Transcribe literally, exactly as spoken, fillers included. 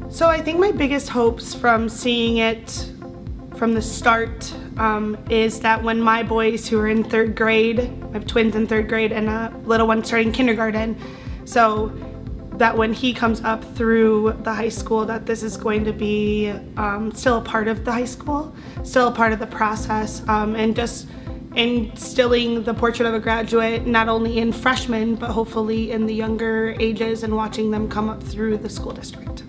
So I think my biggest hopes from seeing it from the start um, is that when my boys who are in third grade, I have twins in third grade and a little one starting kindergarten, so that when he comes up through the high school, that this is going to be um, still a part of the high school, still a part of the process, um, and just instilling the portrait of a graduate not only in freshmen but hopefully in the younger ages and watching them come up through the school district.